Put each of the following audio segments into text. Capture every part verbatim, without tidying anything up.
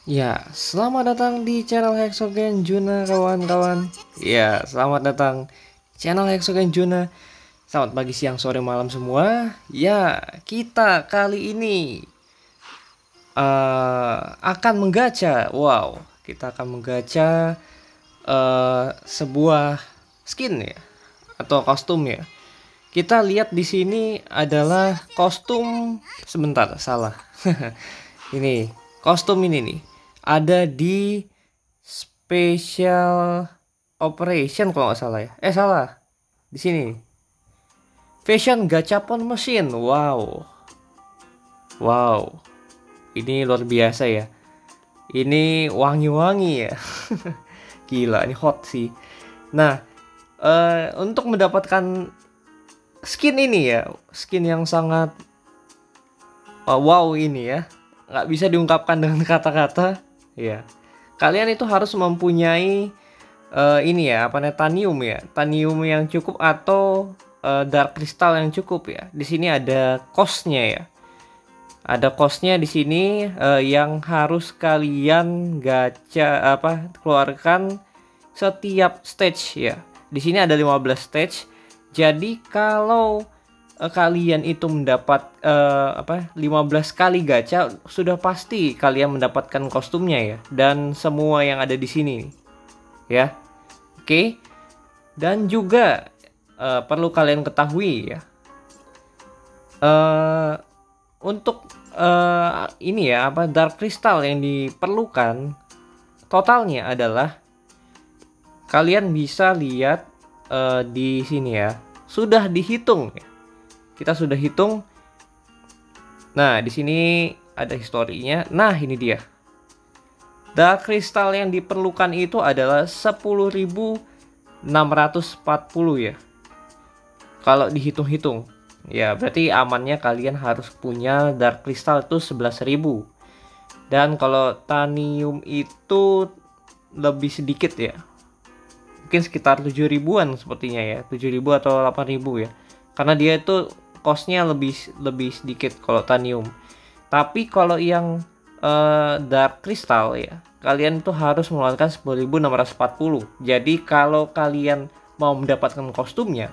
Ya, selamat datang di channel Hexogen Juna kawan-kawan. Ya, selamat datang channel Hexogen Juna. Selamat pagi, siang, sore, malam semua. Ya, kita kali ini uh, akan menggacha. Wow, kita akan menggacha uh, sebuah skin ya atau kostum ya. Kita lihat di sini adalah kostum. Sebentar, salah. Ini kostum ini nih. Ada di Special Operation kalau nggak salah ya. Eh salah. Di sini. Fashion Gachapon Machine. Wow. Wow. Ini luar biasa ya. Ini wangi-wangi ya. Gila, ini hot sih. Nah, uh, untuk mendapatkan skin ini ya, skin yang sangat uh, wow ini ya, nggak bisa diungkapkan dengan kata-kata ya. Kalian itu harus mempunyai uh, ini ya, apa namanya, tanium ya, tanium yang cukup atau uh, dark crystal yang cukup ya. Di sini ada cost-nya ya, ada cost-nya di sini uh, yang harus kalian gacha apa keluarkan setiap stage ya. Di sini ada lima belas stage. Jadi kalau uh, kalian itu mendapat uh, apa lima belas kali gacha, sudah pasti kalian mendapatkan kostumnya ya, dan semua yang ada di sini ya. Oke. Okay. Dan juga uh, perlu kalian ketahui ya. Uh, untuk uh, ini ya, apa dark crystal yang diperlukan totalnya adalah, kalian bisa lihat uh, di sini ya. Sudah dihitung ya. Kita sudah hitung. Nah, di sini ada historinya. Nah, ini dia. Dark crystal yang diperlukan itu adalah sepuluh ribu enam ratus empat puluh ya. Kalau dihitung-hitung. Ya, berarti amannya kalian harus punya dark crystal itu sebelas ribu. Dan kalau tanium itu lebih sedikit ya. Mungkin sekitar tujuh ribuan sepertinya ya, tujuh ribu atau delapan ribu ya, karena dia itu costnya lebih lebih sedikit kalau tanium. Tapi kalau yang uh, dark crystal ya, kalian itu harus mengeluarkan sepuluh ribu enam ratus empat puluh. Jadi kalau kalian mau mendapatkan kostumnya,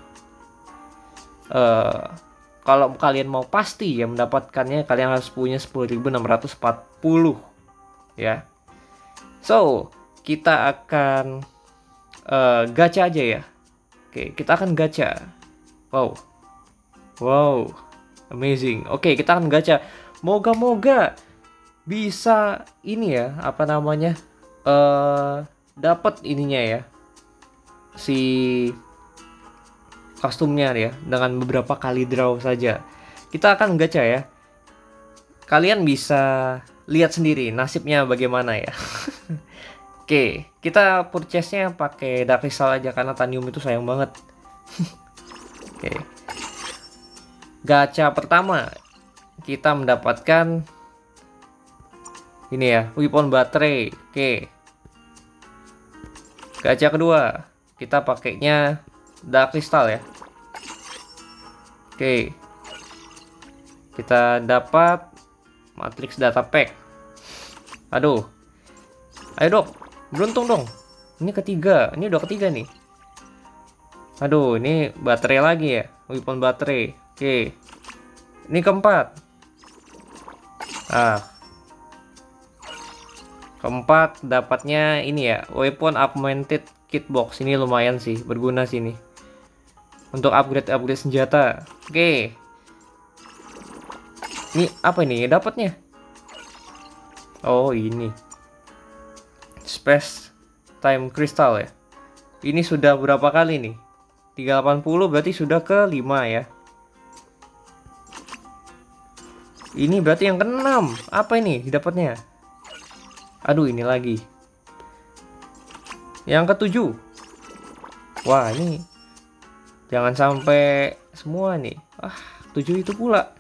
uh, kalau kalian mau pasti ya mendapatkannya, kalian harus punya sepuluh ribu enam ratus empat puluh ya. So kita akan Uh, gacha aja ya. Oke, kita akan gacha. Wow, wow, amazing. Oke, kita akan gacha. Moga-moga bisa ini ya, apa namanya, uh, dapat ininya ya, si kostumnya ya, dengan beberapa kali draw saja. Kita akan gacha ya. Kalian bisa lihat sendiri nasibnya bagaimana ya. Oke, kita purchase-nya pakai dark crystal aja karena tanium itu sayang banget. Oke. Gacha pertama kita mendapatkan ini ya, weapon baterai. Oke. Gacha kedua kita pakainya dark crystal ya. Oke. Kita dapat matrix data pack. Aduh. Ayo dong. Beruntung dong. Ini ketiga. Ini udah ketiga nih. Aduh, ini baterai lagi ya. Weapon baterai. Oke. Ini keempat. Ah. Keempat dapatnya ini ya. Weapon augmented kit box. Ini lumayan sih. Berguna sih ini. Untuk upgrade-upgrade senjata. Oke. Ini apa ini dapatnya? Oh, ini. Space time crystal ya. Ini sudah berapa kali nih? tiga ratus delapan puluh, berarti sudah ke lima ya. Ini berarti yang keenam. Apa ini dapatnya? Aduh, ini lagi. Yang ketujuh. Wah, ini jangan sampai semua nih. Ah, tujuh itu pula.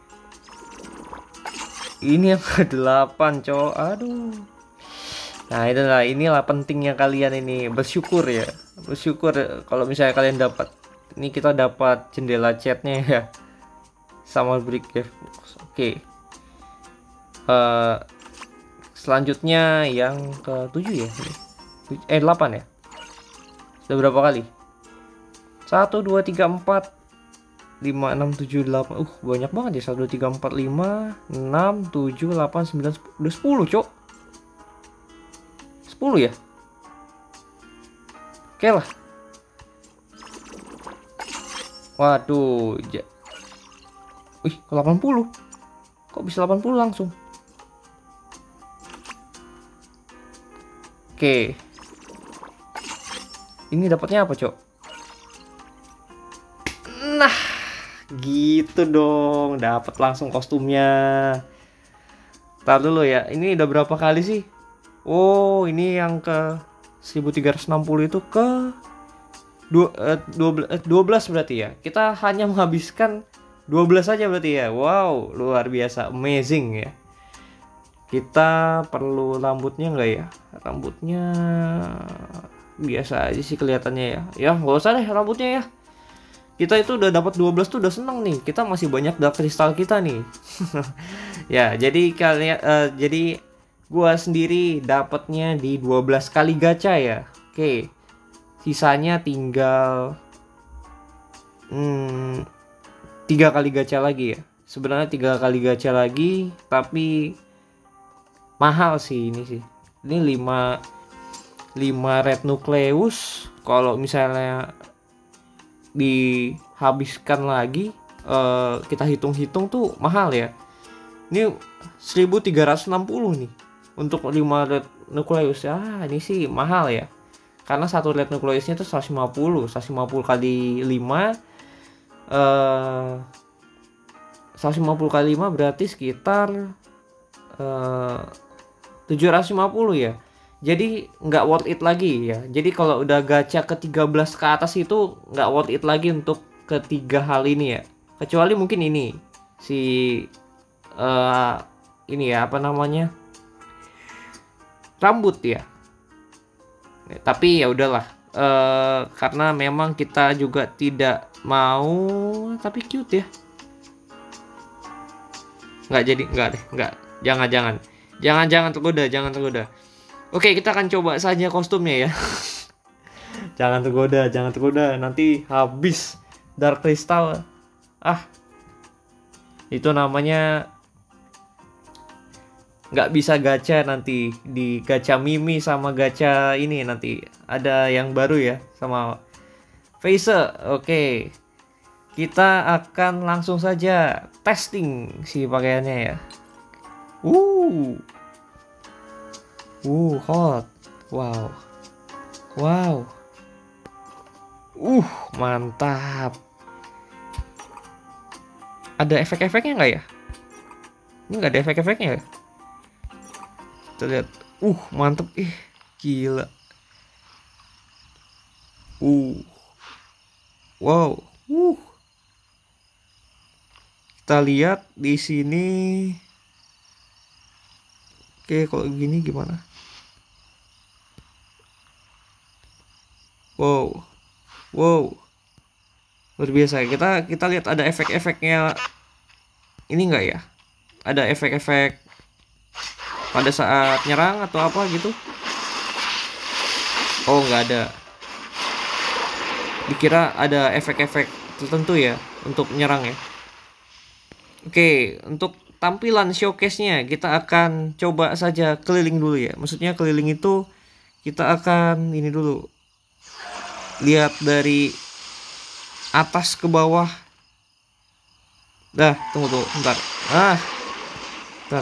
Ini yang ke delapan, cowok. Aduh. Nah, itulah, inilah pentingnya kalian ini bersyukur ya. Bersyukur kalau misalnya kalian dapat. Ini kita dapat jendela chatnya ya. Sama brick gift box. Oke. Uh, selanjutnya yang ke tujuh ya. Eh delapan ya. Sudah berapa kali? satu dua tiga empat lima enam tujuh delapan. Uh, banyak banget ya. satu dua tiga empat lima enam tujuh delapan sembilan sepuluh. Udah sepuluh, Cok. sepuluh ya. Oke lah. Waduh, ja Wih, kok delapan puluh? Kok bisa delapan puluh langsung? Oke. Ini dapatnya apa, Cok? Nah, gitu dong. Dapat langsung kostumnya. Tar dulu ya. Ini udah berapa kali sih? Oh, ini yang ke seribu tiga ratus enam puluh itu ke dua belas berarti ya. Kita hanya menghabiskan dua belas saja berarti ya. Wow, luar biasa, amazing ya. Kita perlu rambutnya nggak ya? Rambutnya biasa aja sih kelihatannya ya. Ya nggak usah deh rambutnya ya. Kita itu udah dapat dua belas tuh udah seneng nih. Kita masih banyak dark kristal kita nih. Ya, jadi kalian uh, jadi gua sendiri dapatnya di dua belas kali gacha ya. Oke. Sisanya tinggal hmm, tiga kali gacha lagi ya. Sebenarnya tiga kali gacha lagi, tapi mahal sih ini sih. Ini lima lima red nucleus. Kalau misalnya dihabiskan lagi, uh, kita hitung-hitung tuh mahal ya. Ini seribu tiga ratus enam puluh nih untuk lima red nucleus. Ah, ini sih mahal ya. Karena satu red nucleusnya itu seratus lima puluh. seratus lima puluh kali lima uh, seratus lima puluh kali lima berarti sekitar uh, tujuh ratus lima puluh ya. Jadi nggak worth it lagi ya. Jadi kalau udah gacha ke tiga belas ke atas itu nggak worth it lagi untuk ketiga hal ini ya. Kecuali mungkin ini si uh, ini ya apa namanya, rambut ya. Tapi ya udahlah, uh, karena memang kita juga tidak mau, tapi cute ya. Nggak jadi, nggak deh, nggak, jangan jangan, jangan jangan tergoda, jangan tergoda. Oke, kita akan coba saja kostumnya ya. Jangan tergoda, jangan tergoda, nanti habis dark crystal. Ah, itu namanya nggak bisa gacha nanti di gacha Mimi sama gacha ini, nanti ada yang baru ya sama Face. Oke, kita akan langsung saja testing si pakaiannya ya. Uh, uh, hot, wow, wow, uh, mantap. Ada efek-efeknya nggak ya? Ini nggak ada efek-efeknya ya? Kita lihat, uh mantep, ih gila, uh wow, uh kita lihat di sini. Oke, kalau gini gimana? Wow, wow, luar biasa. Kita kita lihat ada efek-efeknya ini enggak ya? Ada efek-efek pada saat nyerang atau apa gitu? Oh, nggak ada. Dikira ada efek-efek tertentu ya untuk nyerang ya. Oke, untuk tampilan showcase-nya kita akan coba saja keliling dulu ya. Maksudnya keliling itu kita akan ini dulu. Lihat dari atas ke bawah. Dah, tunggu tuh, bentar. Ah. Bentar.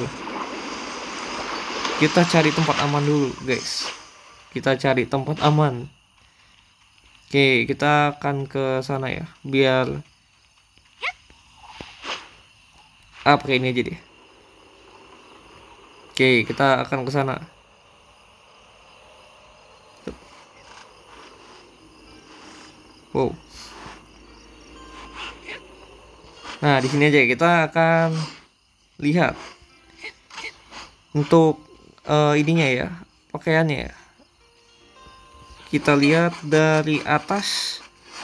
Kita cari tempat aman dulu, guys. Kita cari tempat aman. Oke, kita akan ke sana ya, biar ah, pakai ini aja deh. Oke, kita akan ke sana. Wow. Nah, di sini aja kita akan lihat untuk uh, ininya ya, pakaiannya ya. Kita lihat dari atas,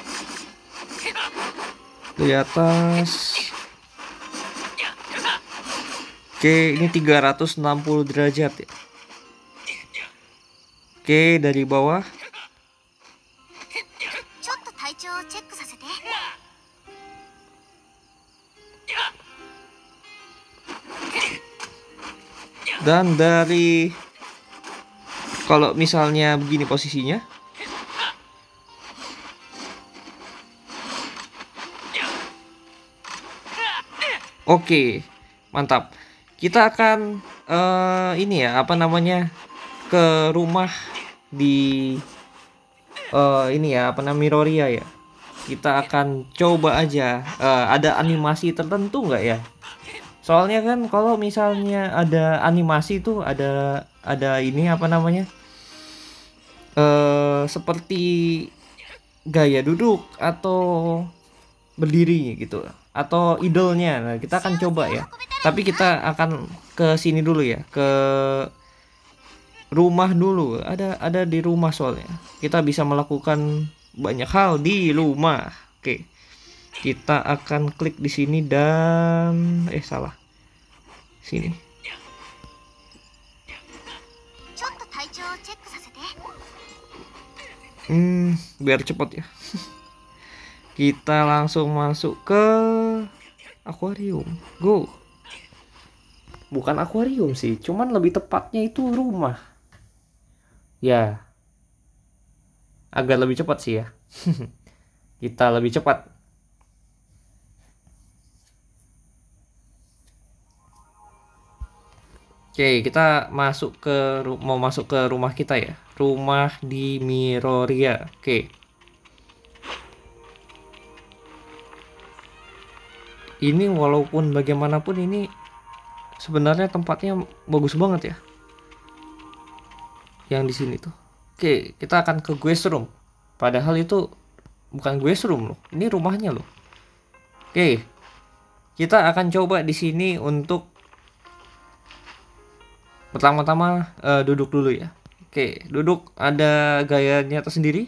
dari atas. Oke, ini tiga ratus enam puluh derajat ya. Oke, dari bawah. Dan dari, kalau misalnya begini posisinya, oke, mantap. Kita akan uh, ini ya, apa namanya, ke rumah di uh, ini ya, apa namanya, Miroria ya. Kita akan coba aja. Uh, ada animasi tertentu nggak ya? Soalnya kan kalau misalnya ada animasi tuh ada ada ini apa namanya, uh, seperti gaya duduk atau berdiri gitu, atau idolnya. Nah, kita akan coba ya. Tapi kita akan ke sini dulu ya, ke rumah dulu. Ada ada di rumah soalnya. Kita bisa melakukan banyak hal di rumah. Oke. Kita akan klik di sini dan eh salah. Sini. Hmm, biar cepet ya. Kita langsung masuk ke akuarium. Go. Bukan akuarium sih, cuman lebih tepatnya itu rumah. Ya. Agak lebih cepat sih ya. Kita lebih cepat. Oke, kita masuk ke mau masuk ke rumah kita ya. Rumah di Miroria. Oke. Ini walaupun bagaimanapun ini sebenarnya tempatnya bagus banget ya. Yang di sini tuh. Oke, kita akan ke guest room. Padahal itu bukan guest room loh. Ini rumahnya loh. Oke. Kita akan coba di sini untuk pertama-tama uh, duduk dulu ya. Oke, duduk ada gayanya tersendiri.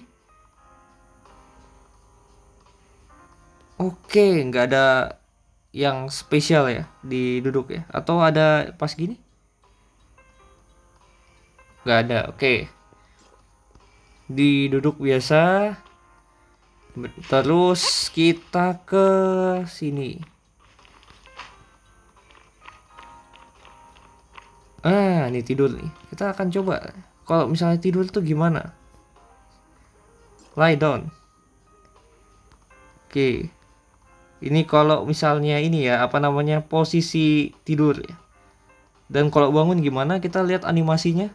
Oke, nggak ada yang spesial ya di duduk ya. Atau ada pas gini? Nggak ada, oke. Di duduk biasa. Terus kita ke sini. Ah, ini tidur nih. Kita akan coba. Kalau misalnya tidur tuh gimana? Lie down. Oke. Ini kalau misalnya ini ya, apa namanya, posisi tidur ya. Dan kalau bangun gimana? Kita lihat animasinya.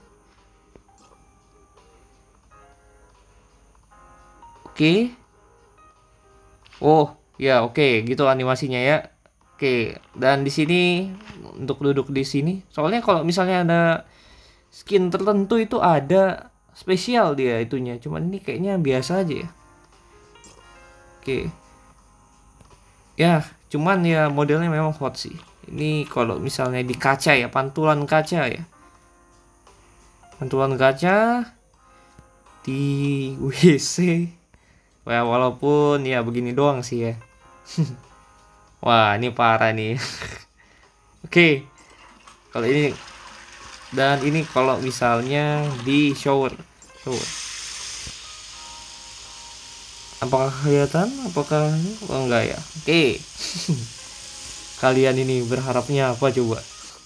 Oke. Oh, ya oke, gitu animasinya ya. Oke, dan di sini untuk duduk di sini. Soalnya kalau misalnya ada skin tertentu itu ada spesial dia itunya. Cuman ini kayaknya biasa aja ya. Oke. Ya, cuman ya modelnya memang hot sih. Ini kalau misalnya di kaca ya, pantulan kaca ya. Pantulan kaca di W C. Wah, walaupun ya begini doang sih ya. Wah, ini parah nih. Oke. Kalau ini dan ini kalau misalnya di shower. Shower. Apakah kelihatan? Apakah oh, enggak ya? Oke. Kalian ini berharapnya apa coba?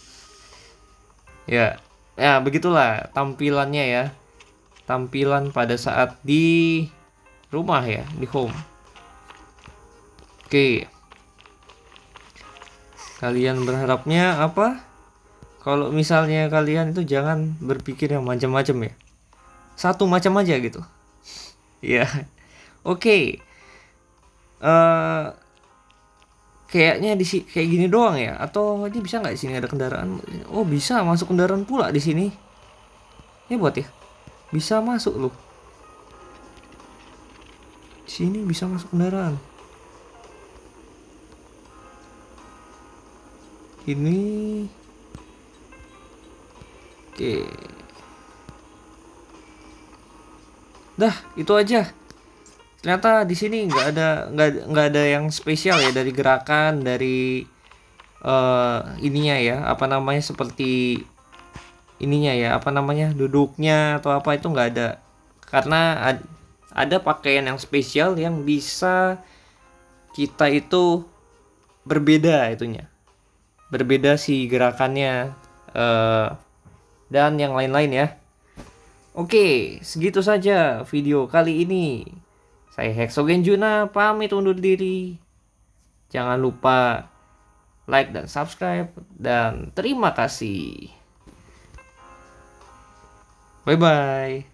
Ya. Ya, begitulah tampilannya ya. Tampilan pada saat di rumah ya, di home. Oke. Kalian berharapnya apa? Kalau misalnya kalian itu jangan berpikir yang macam-macam ya. Satu macam aja gitu. Ya. Oke. Uh, kayaknya di sini kayak gini doang ya, atau ini bisa nggak di sini ada kendaraan? Oh, bisa masuk kendaraan pula di sini. Ya buat ya. Bisa masuk loh. Di sini bisa masuk kendaraan. Ini oke. Dah, itu aja. Ternyata di sini nggak ada nggak nggak ada yang spesial ya dari gerakan dari uh, ininya ya, apa namanya, seperti ininya ya, apa namanya, duduknya atau apa itu nggak ada. Karena ad- ada pakaian yang spesial yang bisa kita itu berbeda itunya, berbeda si gerakannya, eh, dan yang lain-lain ya. Oke, segitu saja video kali ini. Saya Hexogen Juna pamit undur diri. Jangan lupa like dan subscribe, dan terima kasih. Bye bye.